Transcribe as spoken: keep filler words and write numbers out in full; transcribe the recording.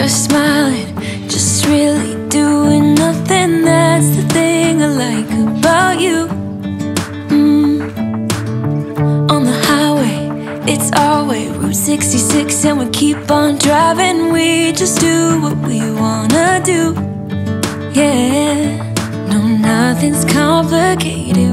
we're smiling, just really doing nothing. That's the thing I like about you. mm. On the highway, it's our way, Route sixty-six, and we keep on driving. We just do what we wanna do. Yeah, no, nothing's complicated.